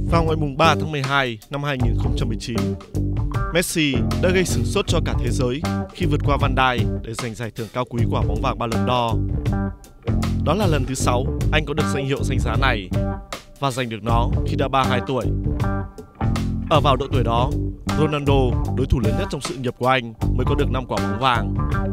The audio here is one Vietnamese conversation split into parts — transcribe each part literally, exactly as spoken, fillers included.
Vào ngày ba tháng mười hai năm hai nghìn không trăm mười chín, Messi đã gây sửng sốt cho cả thế giới khi vượt qua Van Dijk để giành giải thưởng cao quý quả bóng vàng Ballon d'Or. Đó là lần thứ sáu anh có được danh hiệu danh giá này và giành được nó khi đã ba mươi hai tuổi. Ở vào độ tuổi đó, Ronaldo, đối thủ lớn nhất trong sự nghiệp của anh, mới có được năm quả bóng vàng.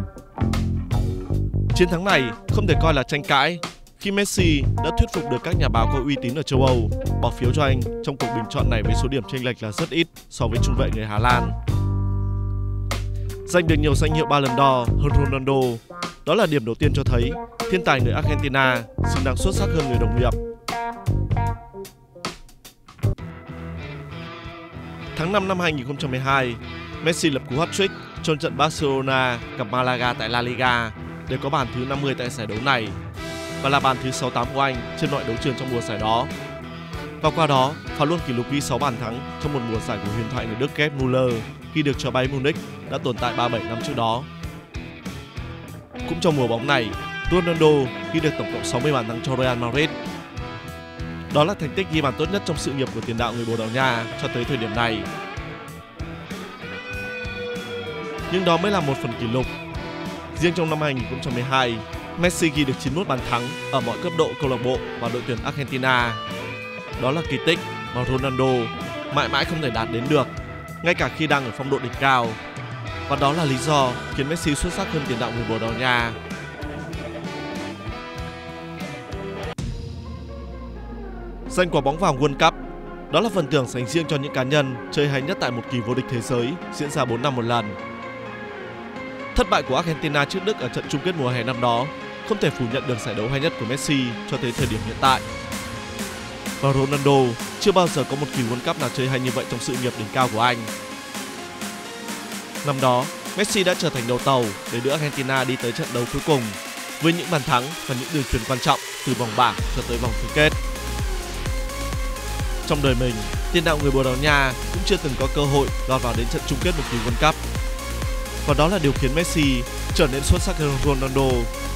Chiến thắng này không thể coi là tranh cãi khi Messi đã thuyết phục được các nhà báo có uy tín ở châu Âu bỏ phiếu cho anh trong cuộc bình chọn này với số điểm chênh lệch là rất ít so với trung vệ người Hà Lan. Giành được nhiều danh hiệu Ballon d'Or hơn Ronaldo, đó là điểm đầu tiên cho thấy thiên tài người Argentina xứng đáng xuất sắc hơn người đồng nghiệp. Tháng năm năm hai nghìn không trăm mười hai, Messi lập cú hat-trick trong trận Barcelona gặp Malaga tại La Liga để có bàn thứ năm mươi tại giải đấu này và là bàn thứ sáu mươi tám của anh trên mọi đấu trường trong mùa giải đó. Và qua đó, phá luôn kỷ lục ghi sáu bàn thắng trong một mùa giải của huyền thoại người Đức Gerd Müller khi được cho Bayern Munich đã tồn tại ba mươi bảy năm trước đó. Cũng trong mùa bóng này, Ronaldo ghi được tổng cộng sáu mươi bàn thắng cho Real Madrid. Đó là thành tích ghi bàn tốt nhất trong sự nghiệp của tiền đạo người Bồ Đào Nha cho tới thời điểm này. Nhưng đó mới là một phần kỷ lục. Riêng trong năm hai nghìn không trăm mười hai, Messi ghi được chín mươi mốt bàn thắng ở mọi cấp độ câu lạc bộ và đội tuyển Argentina. Đó là kỳ tích mà Ronaldo mãi mãi không thể đạt đến được, ngay cả khi đang ở phong độ đỉnh cao. Và đó là lý do khiến Messi xuất sắc hơn tiền đạo người Bồ Đào Nha. Giành quả bóng vàng World Cup, đó là phần thưởng dành riêng cho những cá nhân chơi hay nhất tại một kỳ vô địch thế giới diễn ra bốn năm một lần. Thất bại của Argentina trước Đức ở trận chung kết mùa hè năm đó không thể phủ nhận được giải đấu hay nhất của Messi cho tới thời điểm hiện tại. Và Ronaldo chưa bao giờ có một kỳ World Cup nào chơi hay như vậy trong sự nghiệp đỉnh cao của anh. Năm đó, Messi đã trở thành đầu tàu để đưa Argentina đi tới trận đấu cuối cùng với những bàn thắng và những đường chuyền quan trọng từ vòng bảng cho tới vòng tứ kết. Trong đời mình, tiền đạo người Bồ Đào Nha cũng chưa từng có cơ hội lọt vào đến trận chung kết một kỳ World Cup. Và đó là điều khiến Messi trở nên xuất sắc hơn Ronaldo.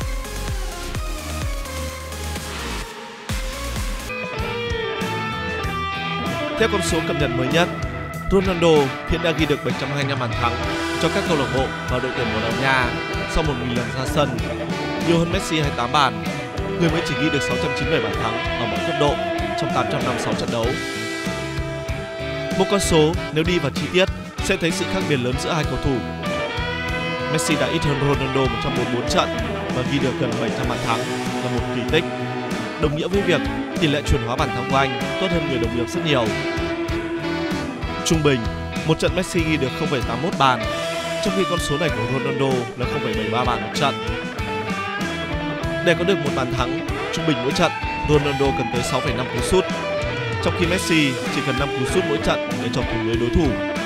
Theo con số cập nhật mới nhất, Ronaldo hiện đã ghi được bảy trăm hai mươi lăm bàn thắng cho các câu lạc bộ và đội tuyển Bồ Đào Nha sau một nghìn lần ra sân, nhiều hơn Messi hai mươi tám bàn, người mới chỉ ghi được sáu trăm chín mươi bảy bàn thắng ở mọi cấp độ trong tám trăm năm mươi sáu trận đấu. Một con số nếu đi vào chi tiết sẽ thấy sự khác biệt lớn giữa hai cầu thủ. Messi đã ít hơn Ronaldo một trăm bốn mươi tư trận và ghi được gần bảy trăm bàn thắng, là một kỳ tích, đồng nghĩa với việc tỷ lệ chuyển hóa bàn thắng của anh tốt hơn người đồng nghiệp rất nhiều. Trung bình, một trận Messi ghi được không phẩy tám mươi mốt bàn, trong khi con số này của Ronaldo là không phẩy bảy mươi ba bàn một trận. Để có được một bàn thắng trung bình mỗi trận, Ronaldo cần tới sáu phẩy năm cú sút, trong khi Messi chỉ cần năm cú sút mỗi trận để chọc thủng lưới đối thủ.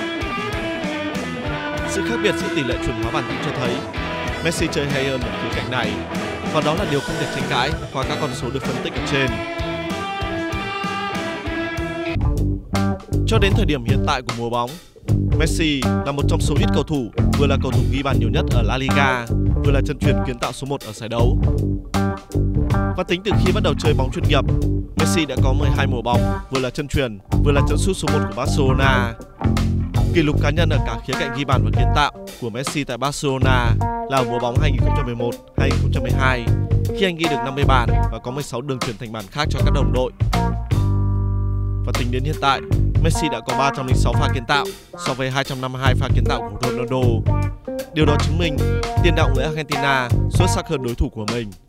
Sự khác biệt giữa tỷ lệ chuyển hóa bàn thắng cho thấy Messi chơi hay hơn ở khía cạnh này, và đó là điều không thể tranh cãi qua các con số được phân tích ở trên. Cho đến thời điểm hiện tại của mùa bóng, Messi là một trong số ít cầu thủ vừa là cầu thủ ghi bàn nhiều nhất ở La Liga, vừa là chân truyền kiến tạo số một ở giải đấu. Và tính từ khi bắt đầu chơi bóng chuyên nghiệp, Messi đã có mười hai mùa bóng, vừa là chân truyền, vừa là chân sút số một của Barcelona. Kỷ lục cá nhân ở cả khía cạnh ghi bàn và kiến tạo của Messi tại Barcelona là ở mùa bóng hai nghìn không trăm mười một hai nghìn không trăm mười hai, khi anh ghi được năm mươi bàn và có mười sáu đường chuyền thành bàn khác cho các đồng đội. Và tính đến hiện tại, Messi đã có ba trăm lẻ sáu pha kiến tạo so với hai trăm năm mươi hai pha kiến tạo của Ronaldo. Điều đó chứng minh tiền đạo người Argentina xuất sắc hơn đối thủ của mình.